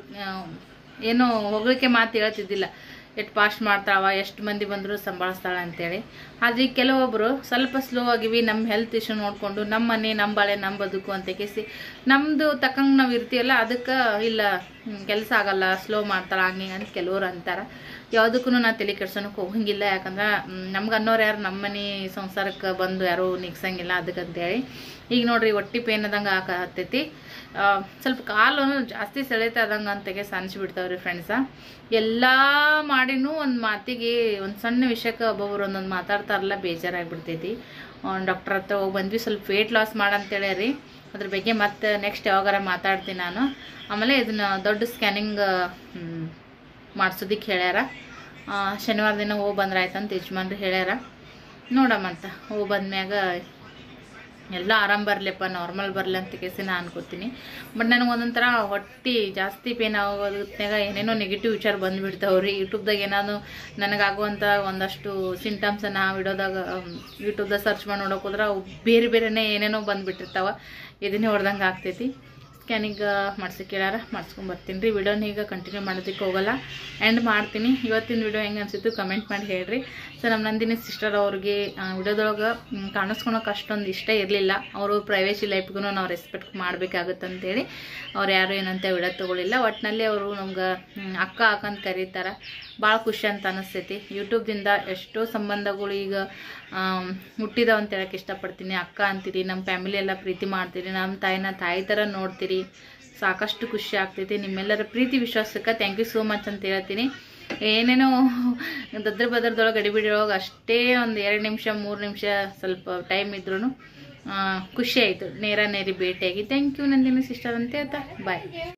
ಏನೋ ಹೊಗಳಿಕೆ ಮಾತು ಹೇಳ್ತಿದ್ದಿಲ್ಲ. ಎಷ್ಟು ಫಾಸ್ಟ್ ಮಾಡ್ತಾವ, ಎಷ್ಟು ಮಂದಿ ಬಂದರೂ ಸಂಭಾಳಿಸ್ತಾಳೆ ಅಂತೇಳಿ. ಆದರೆ ಕೆಲವೊಬ್ಬರು ಸ್ವಲ್ಪ ಸ್ಲೋ ಆಗಿವಿ, ನಮ್ಮ ಹೆಲ್ತ್ ಇಶ್ಯೂ ನೋಡಿಕೊಂಡು ನಮ್ಮ ಮನೆ ನಮ್ಮ ಬಾಳೆ ನಮ್ಮ ಬದುಕು ಅಂತ ಕೇಸಿ ನಮ್ಮದು ತಕ್ಕಂಗೆ ನಾವು ಇರ್ತೀವಲ್ಲ, ಅದಕ್ಕೆ ಇಲ್ಲ ಕೆಲಸ ಆಗಲ್ಲ, ಸ್ಲೋ ಮಾಡ್ತಾಳೆ ಹಂಗೆ ಅಂತ ಕೆಲವರು ಅಂತಾರೆ. ಯಾವುದಕ್ಕೂ ನಾನು ತಲೆ ಕೆಡ್ಸೋಣಕ್ಕೆ ಹೋಗಂಗಿಲ್ಲ. ಯಾಕಂದ್ರೆ ನಮ್ಗೆ ಅನ್ನೋರು ಯಾರು ನಮ್ಮ ಮನೆ ಸಂಸಾರಕ್ಕೆ ಬಂದು ಯಾರೂ ನಿಗ್ಸಂಗಿಲ್ಲ. ಅದಕ್ಕಂತೇಳಿ ಈಗ ನೋಡ್ರಿ ಹೊಟ್ಟೆ ಪೇನ್ ಆದಂಗೆ ಆಗತ್ತೈತಿ. ಸ್ವಲ್ಪ ಕಾಲು ಜಾಸ್ತಿ ಸೆಳೆತದಂಗೆ ಅಂತೆಗೆ ಅನ್ಸಿಬಿಡ್ತಾವ್ರಿ ಫ್ರೆಂಡ್ಸ. ಎಲ್ಲ ಮಾಡಿನೂ ಒಂದು ಮಾತಿಗೆ ಒಂದು ಸಣ್ಣ ವಿಷಯಕ್ಕೆ ಒಬ್ಬೊಬ್ರು ಒಂದೊಂದು ಮಾತಾಡ್ತಾರಲ್ಲ, ಬೇಜಾರಾಗಿಬಿಡ್ತೈತಿ. ಡಾಕ್ಟರ್ ಹತ್ರ ಹೋಗಿ ಬಂದ್ವಿ, ಸ್ವಲ್ಪ ವೇಟ್ ಲಾಸ್ ಮಾಡಂತೇಳಿ ರೀ. ಅದ್ರ ಬಗ್ಗೆ ಮತ್ತೆ ನೆಕ್ಸ್ಟ್ ಯಾವಾಗಾರ ಮಾತಾಡ್ತೀನಿ ನಾನು. ಆಮೇಲೆ ಇದನ್ನು ದೊಡ್ಡ ಸ್ಕ್ಯಾನಿಂಗ್ ಮಾಡ್ಸೋದಿಕ್ಕೆ ಹೇಳ್ಯಾರ. ಶನಿವಾರ ದಿನ ಹೋಗಿ ಬಂದ್ರೆ ಆಯ್ತಂತ ಯಜಮಾನ್ರು ಹೇಳ್ಯಾರ. ನೋಡಮ್ಮಂತ ಹೋಗಿ ಬಂದ್ಮ್ಯಾಗ ಎಲ್ಲ ಆರಾಮ್ ಬರಲಿಪ್ಪ, ನಾರ್ಮಲ್ ಬರಲಿ ಅಂತ ಕೇಸಿ ನಾನು ಅನ್ಕೋತೀನಿ. ಬಟ್ ನನಗೆ ಒಂದೊಂಥರ ಹೊಟ್ಟೆ ಜಾಸ್ತಿ ಪೇನ್ ಆಗೋದ್ನಾಗ ಏನೇನೋ ನೆಗೆಟಿವ್ ವಿಚಾರ ಬಂದುಬಿಡ್ತಾವ್ರಿ. ಯೂಟ್ಯೂಬ್ದಾಗ ಏನಾದ್ರು ನನಗಾಗುವಂಥ ಒಂದಷ್ಟು ಸಿಂಟಮ್ಸನ್ನು ವಿಡಿಯೋದಾಗ ಯೂಟ್ಯೂಬ್ದಾಗ ಸರ್ಚ್ ಮಾಡಿ ನೋಡೋಕೆ ಹೋದ್ರೆ ಅವು ಬೇರೆ ಬೇರೆನೇ ಏನೇನೋ ಬಂದುಬಿಟ್ಟಿರ್ತಾವೆ. ಇದನ್ನೇ ಹೊಡೆದಂಗೆ ಆಗ್ತೈತಿ. ಸ್ಕ್ಯಾನಿಂಗ್ ಮಾಡ್ಸೋಕೆ ಕೇಳಾರ, ಮಾಡಿಸ್ಕೊಂಡು ಬರ್ತೀನಿ ರೀ. ವಿಡಿಯೋನ ಈಗ ಕಂಟಿನ್ಯೂ ಮಾಡೋದಕ್ಕೆ ಹೋಗಲ್ಲ, ಎಂಡ್ ಮಾಡ್ತೀನಿ. ಇವತ್ತಿನ ವಿಡಿಯೋ ಹೆಂಗೆ ಅನಿಸಿತ್ತು ಕಮೆಂಟ್ ಮಾಡಿ ಹೇಳ್ರಿ. ಸೊ ನಮ್ಮ ನಂದಿನಿ ಸಿಸ್ಟರ್ ಅವ್ರಿಗೆ ವಿಡಿಯೋದೊಳಗೆ ಕಾಣಿಸ್ಕೊಳಕ್ಕೆ ಅಷ್ಟೊಂದು ಇಷ್ಟ ಇರಲಿಲ್ಲ. ಅವರು ಪ್ರೈವೇಸಿ ಲೈಫ್ಗೂ ನಾವು ರೆಸ್ಪೆಕ್ಟ್ ಮಾಡಬೇಕಾಗುತ್ತಂತೇಳಿ ಅವ್ರು ಯಾರು ಏನಂತ ವಿಡಿಯೋ ತೊಗೊಳಿಲ್ಲ. ಒಟ್ಟಿನಲ್ಲಿ ಅವರು ನಮ್ಗೆ ಅಕ್ಕ ಅಕ್ಕಂತ ಕರೀತಾರೆ. ಭಾಳ ಖುಷಿ ಅಂತ ಅನಿಸ್ತೈತಿ. ಯೂಟ್ಯೂಬ್ದಿಂದ ಎಷ್ಟೋ ಸಂಬಂಧಗಳು ಈಗ ಹುಟ್ಟಿದಾವ ಅಂತ ಹೇಳಕ್ಕೆ ಇಷ್ಟಪಡ್ತೀನಿ. ಅಕ್ಕ ಅಂತೀರಿ, ನಮ್ಮ ಫ್ಯಾಮಿಲಿ ಎಲ್ಲ ಪ್ರೀತಿ ಮಾಡ್ತೀರಿ, ನಮ್ಮ ತಾಯಿನ ತಾಯಿ ಥರ ನೋಡ್ತೀರಿ. ಸಾಕಷ್ಟು ಖುಷಿ ಆಗ್ತೈತಿ. ನಿಮ್ಮೆಲ್ಲರ ಪ್ರೀತಿ ವಿಶ್ವಾಸಕ್ಕೆ ಥ್ಯಾಂಕ್ ಯು ಸೋ ಮಚ್ ಅಂತ ಹೇಳ್ತೀನಿ. ಏನೇನೋ ದದ್ರ ಬದ್ರದೊಳಗೆ ಗಡಿಬಿಡಿಯೊಳಗೆ ಅಷ್ಟೇ ಒಂದು ಎರಡು ನಿಮಿಷ ಮೂರು ನಿಮಿಷ ಸ್ವಲ್ಪ ಟೈಮ್ ಇದ್ರೂ ಖುಷಿ ಆಯಿತು ನೇರ ನೇರಿ ಭೇಟಿಯಾಗಿ. ಥ್ಯಾಂಕ್ ಯು ನಂದಿನಿ ಸಿಸ್ಟರ್ ಅಂತ ಹೇಳ್ತಾ ಬಾಯ್.